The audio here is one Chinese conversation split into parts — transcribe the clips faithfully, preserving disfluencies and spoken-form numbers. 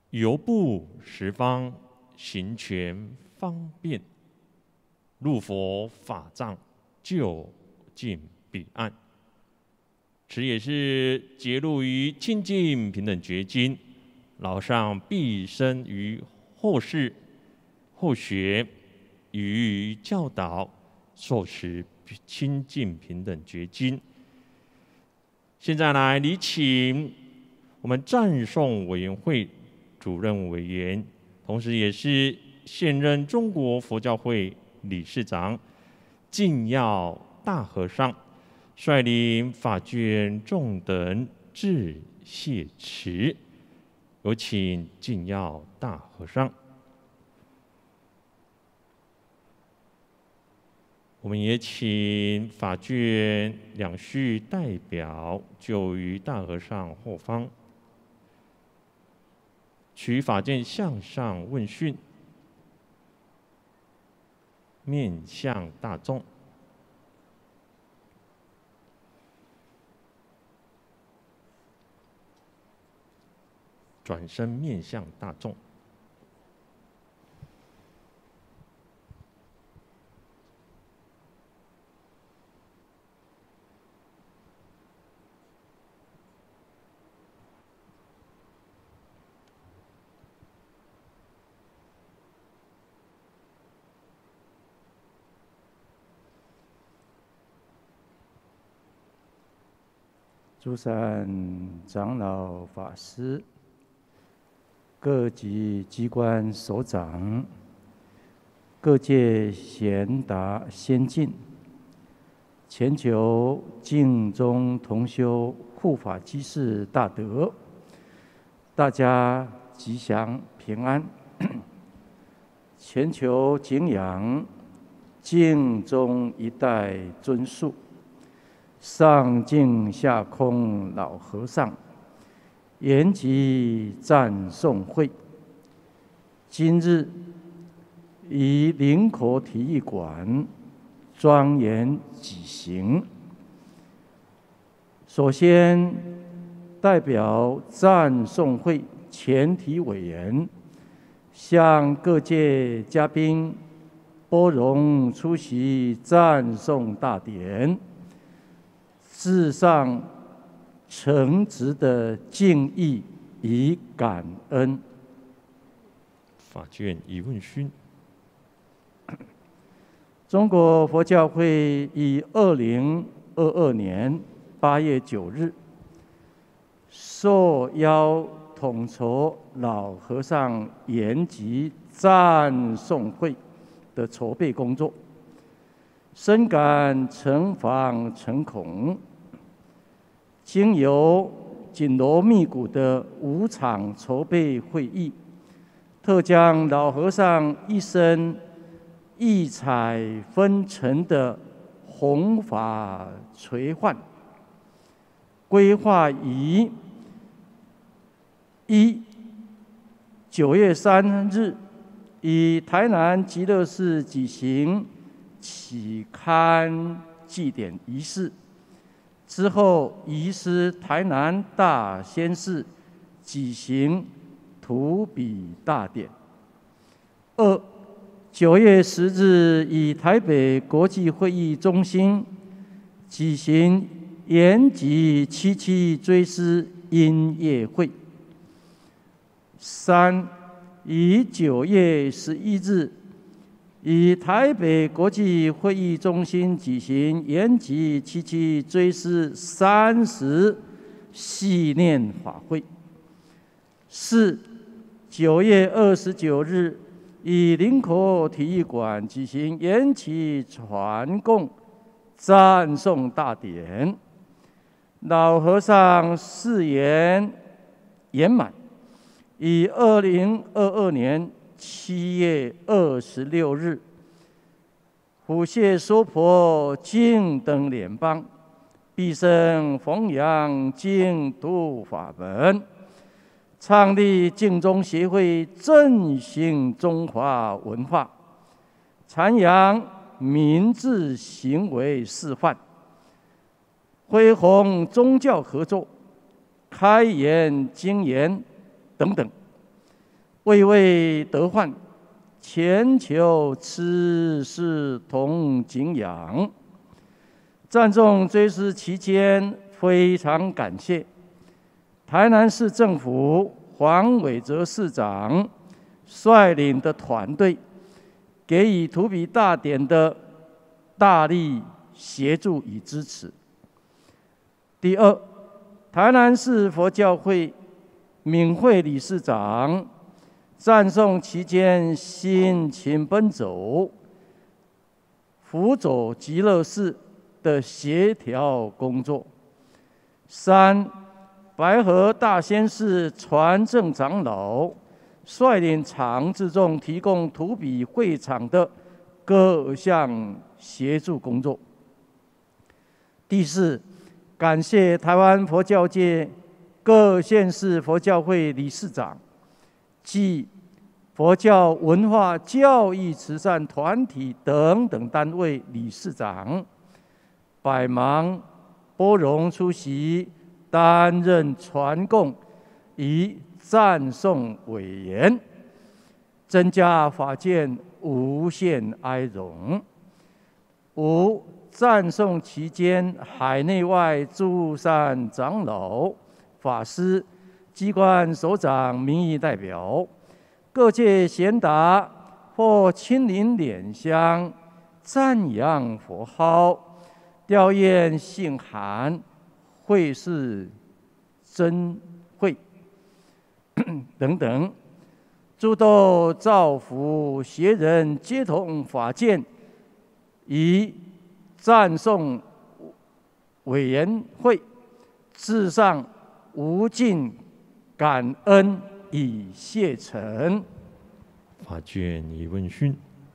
游步十方，行权方便。入佛法藏，就近彼岸。此也是揭露于清净平等觉经，老和尚毕生于后世后学与教导，受持清净平等觉经。现在来礼请我们赞颂委员会主任委员，同时也是现任中国佛教会理事长净耀大和尚，率领法眷众等致谢词。有请净耀大和尚。我们也请法眷两序代表就于大和尚后方，取法眷向上问讯，面向大众。转身面向大众。 诸善长老法师、各级机关首长、各界贤达先进、全球净宗同修护法居士大德，大家吉祥平安。全球敬仰净宗一代尊述，上净下空老和尚延吉赞颂会，今日于林口体育馆庄严举行。首先，代表赞颂会全体委员，向各界嘉宾拨冗出席赞颂大典，致上诚挚的敬意与感恩。 法眷已问讯。 中国佛教会于二零二二年八月九日，受邀统筹老和尚延吉赞颂会的筹备工作，深感诚惶诚恐。经由紧锣密鼓的五场筹备会议，特将老和尚一生异彩纷呈的弘法垂范，规划于一九月三日以台南极乐寺举行启刊祭典仪式。之后，移师台南大仙寺举行涂笔大典。二九月十日，以台北国际会议中心举行延吉七七追思音乐会。三以九月十一日，以台北国际会议中心举行延吉七七追思三十系念法会。四九月二十九日，以林口体育馆举行延吉传供赞颂大典。老和尚誓言圆满，于二零二二年七月二十六日，普谢娑婆净等联邦，毕生弘扬净土法门，创立净宗协会，振兴中华文化，阐扬明智行为示范，恢弘宗教合作，开源经研等等。 位位得患，全球此事同敬仰。赞颂追思期间，非常感谢台南市政府黄伟哲市长率领的团队，给予荼毗大典的大力协助与支持。第二，台南市佛教会敏慧理事长赞颂期间辛勤奔走，辅佐极乐寺的协调工作。三，白河大仙寺传正长老率领常自众提供荼毗会场的各项协助工作。第四，感谢台湾佛教界各县市佛教会理事长及佛教文化教育慈善团体等等单位理事长，百忙拨冗出席，担任传供与赞颂委员，增加法界无限哀荣。五，赞颂期间，海内外诸善长老、法师、机关首长、民意代表、各界贤达或亲临莲香，赞扬佛号，吊唁信函，会是珍会等等，诸多造福学人皆同法见与赞颂委员会致上无尽感恩与谢忱。 法卷已问讯。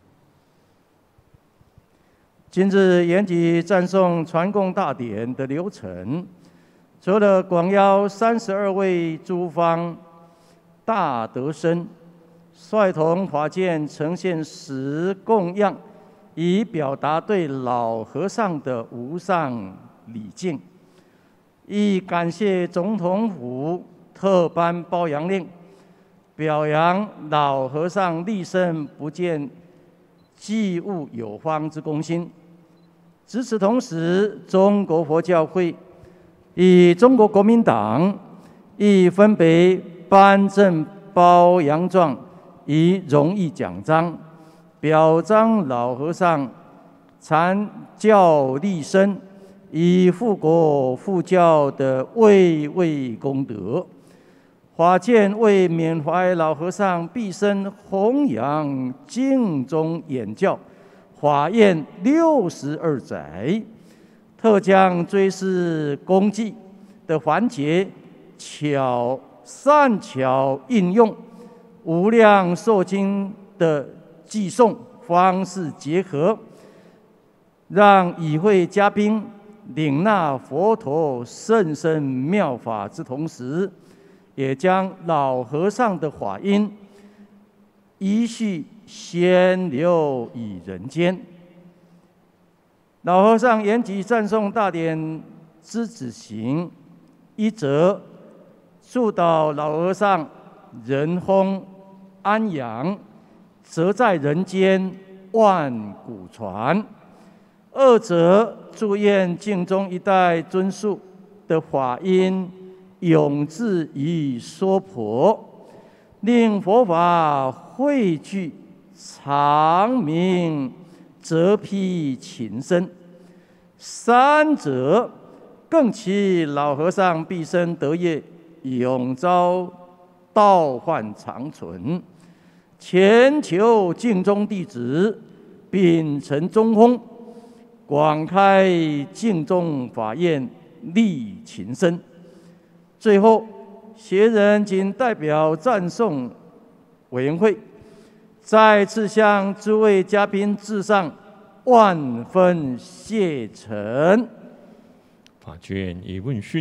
今日研举赞颂传供大典的流程，除了广邀三十二位诸方大德僧，率同法界呈现十供养，以表达对老和尚的无上礼敬。亦感谢总统府特颁褒扬令，表扬老和尚立身不见济物有方之公心。值此同时，中国佛教会与中国国民党亦分别颁赠褒扬状与荣誉奖章，表彰老和尚传教立身以护国护教的巍巍功德。法界为缅怀老和尚毕生弘扬经中演教法宴六十二载，特将追思功绩的环节巧善巧应用无量寿经的寄诵方式结合，让与会嘉宾领纳佛陀甚深妙法之同时，也将老和尚的法音依序宣流于人间。老和尚研举赞颂大典之子行，一则祝祷老和尚人风安养，则在人间万古传；二则祝愿净宗一代尊述的法音永至于娑婆，令佛法汇聚长明，泽披群生。三者更其老和尚毕生德业，永遭道幻长存。全球净宗弟子秉承宗风，广开净宗法院，利群生。最后，学人仅代表赞颂委员会再次向诸位嘉宾致上万分谢忱。 法卷已问讯。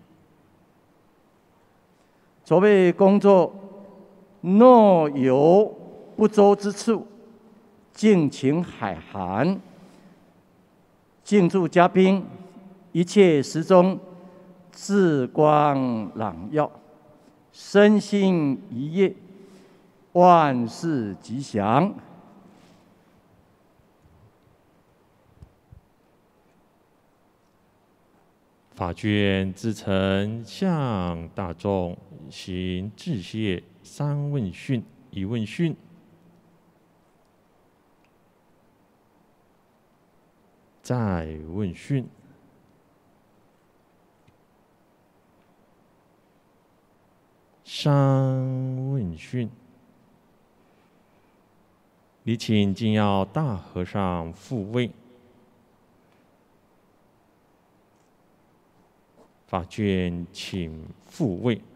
筹备工作若有不周之处，敬请海涵。敬祝嘉宾一切时中智光朗耀，身心愉悦， 万事吉祥。 法卷自诚向大众行致谢三问讯一问讯。再问讯。三问讯。礼请金耀大和尚复位。法卷请复位。